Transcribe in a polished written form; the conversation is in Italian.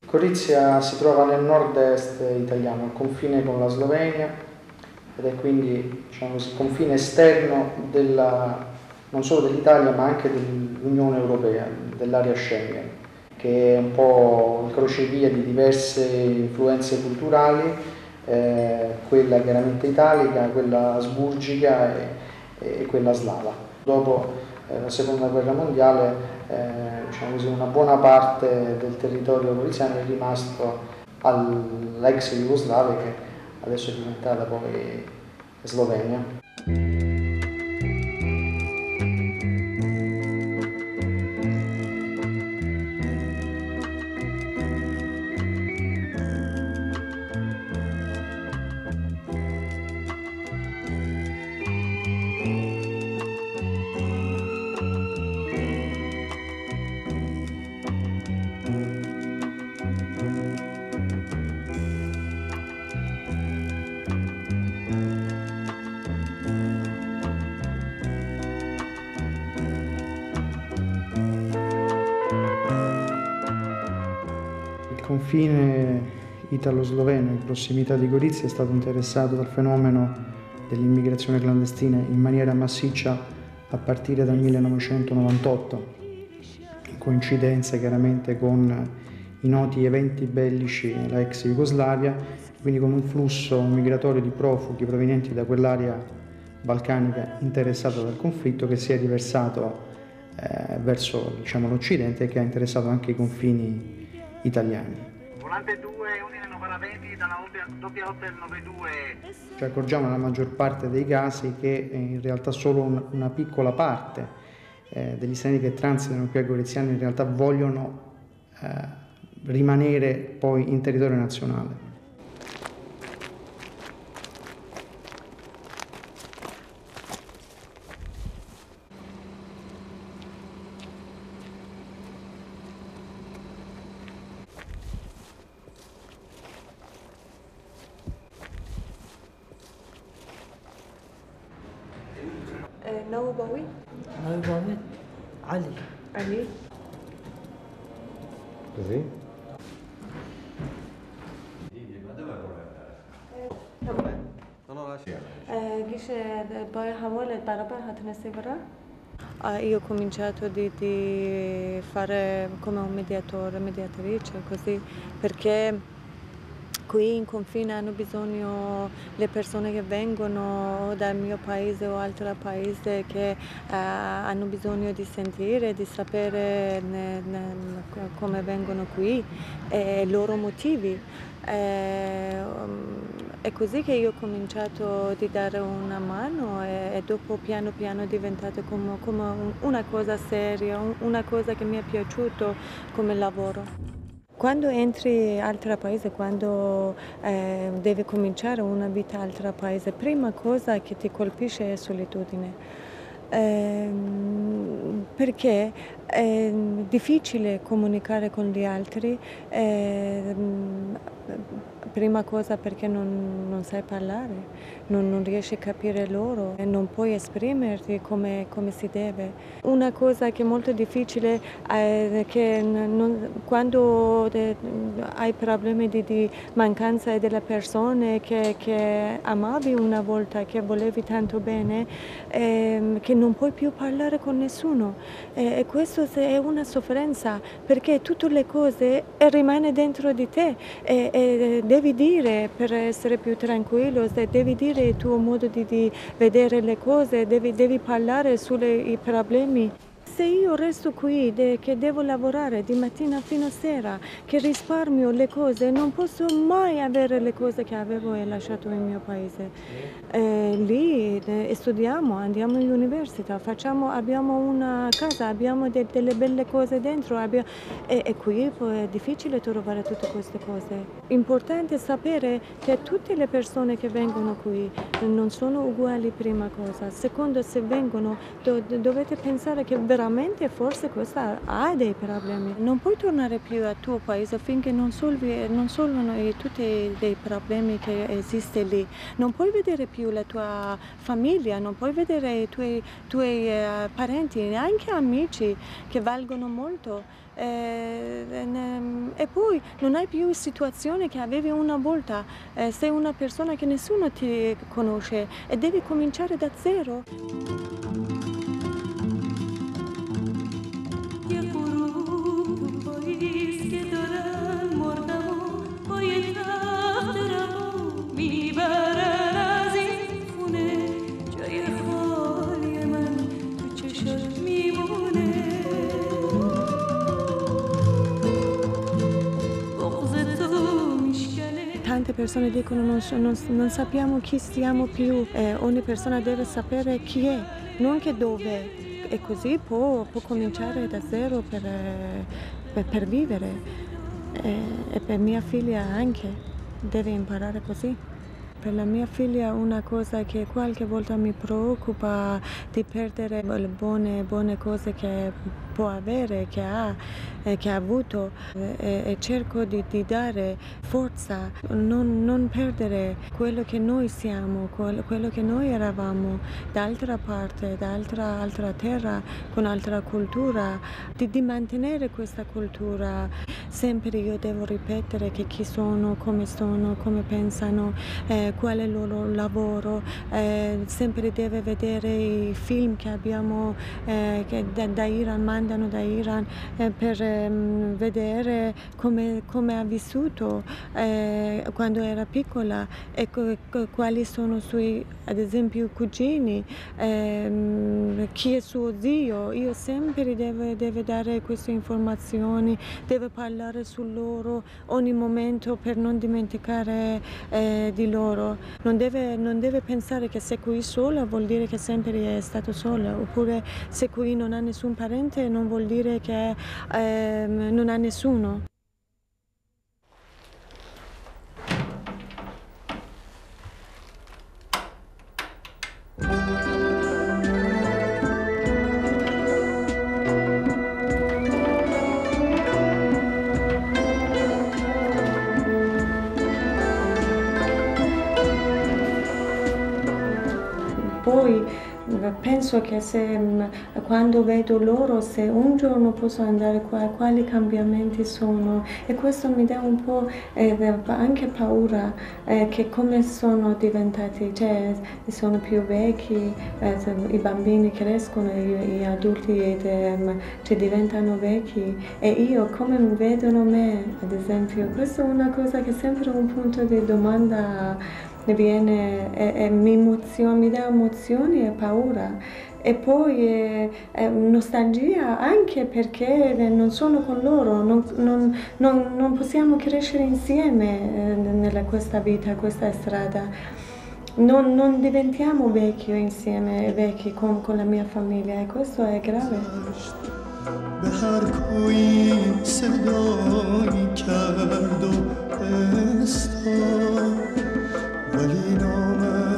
Gorizia si trova nel nord-est italiano, al confine con la Slovenia, ed è quindi, diciamo così, confine esterno non solo dell'Italia ma anche dell'Unione Europea, dell'area Schengen, che è un po' il crocevia di diverse influenze culturali, quella chiaramente italica, quella asburgica e quella slava. Dopo la seconda guerra mondiale, diciamo così, una buona parte del territorio goriziano è rimasto all'ex Jugoslavia, che adesso è diventata poi Slovenia. Il confine italo-sloveno in prossimità di Gorizia è stato interessato dal fenomeno dell'immigrazione clandestina in maniera massiccia a partire dal 1998, in coincidenza chiaramente con i noti eventi bellici nella ex Jugoslavia, quindi con un flusso migratorio di profughi provenienti da quell'area balcanica interessata dal conflitto, che si è riversato verso, diciamo, l'Occidente, e che ha interessato anche i confini italiani. Volante 2, Udine 920 dalla doppia hotel 92. Ci accorgiamo nella maggior parte dei casi che in realtà solo una piccola parte degli stranieri che transitano qui a Goriziano in realtà vogliono rimanere poi in territorio nazionale. نوبوي نوبوي علي علي Così? poi حوالي برابر هتنسي برا io ho cominciato di fare come un mediatrice, così, perché qui in confine hanno bisogno le persone che vengono dal mio paese o altro paese, che hanno bisogno di sentire, di sapere come vengono qui e i loro motivi. È così che io ho cominciato di dare una mano, e dopo piano piano è diventato come una cosa seria, una cosa che mi è piaciuto come lavoro. Quando entri in altro paese, quando devi cominciare una vita in altro paese, prima cosa che ti colpisce è solitudine. Perché è difficile comunicare con gli altri, prima cosa perché non sai parlare, non riesci a capire loro e non puoi esprimerti come si deve. Una cosa che è molto difficile è che quando hai problemi di mancanza delle persone che amavi una volta, che volevi tanto bene, che non puoi più parlare con nessuno, e questo è una sofferenza, perché tutte le cose rimane dentro di te, e devi dire per essere più tranquillo, devi dire il tuo modo di vedere le cose, devi parlare sui problemi. Se io resto qui che devo lavorare di mattina fino a sera, che risparmio le cose, non posso mai avere le cose che avevo e lasciato nel mio paese. Lì studiamo, andiamo all'università, abbiamo una casa, abbiamo delle belle cose dentro, e qui è difficile trovare tutte queste cose. Importante sapere che tutte le persone che vengono qui non sono uguali, prima cosa. Secondo, se vengono dovete pensare che veramente forse questa ha dei problemi. Non puoi tornare più al tuo paese finché non solvono tutti dei problemi che esistono lì. Non puoi vedere più la tua famiglia. famiglia, non puoi vedere i tuoi parenti, neanche amici che valgono molto. E poi non hai più situazioni che avevi una volta, sei una persona che nessuno ti conosce e devi cominciare da zero. Tante persone dicono non sappiamo chi siamo più, ogni persona deve sapere chi è, non che dove, e così può cominciare da zero per vivere. E per mia figlia anche, deve imparare così. Per la mia figlia una cosa che qualche volta mi preoccupa di perdere le buone cose che può avere, che ha avuto, e cerco di dare forza, non perdere quello che noi siamo, quello che noi eravamo, d'altra parte, da altra terra, con altra cultura, di mantenere questa cultura. Sempre io devo ripetere che chi sono, come pensano, qual è il loro lavoro, sempre deve vedere i film che abbiamo, che da Iran, mandano da Iran, per vedere come ha vissuto quando era piccola e quali sono suoi, ad esempio, cugini, chi è suo zio. Io sempre deve dare queste informazioni, deve parlare su loro ogni momento per non dimenticare di loro. Non deve pensare che se qui sola vuol dire che sempre è stato sola, oppure se qui non ha nessun parente non vuol dire che non ha nessuno. Poi penso che quando vedo loro, se un giorno posso andare qua, quali cambiamenti sono, e questo mi dà un po' anche paura, che come sono diventati, cioè sono più vecchi, i bambini crescono, gli adulti cioè, diventano vecchi, e io come vedono me, ad esempio. Questa è una cosa che è sempre un punto di domanda viene, mi dà emozioni e paura, e poi nostalgia anche perché non sono con loro, non possiamo crescere insieme nella questa vita, questa strada. Non diventiamo vecchi insieme, vecchi con la mia famiglia, e questo è grave. به هر کوی صدایی کرد و استاد ولی نامه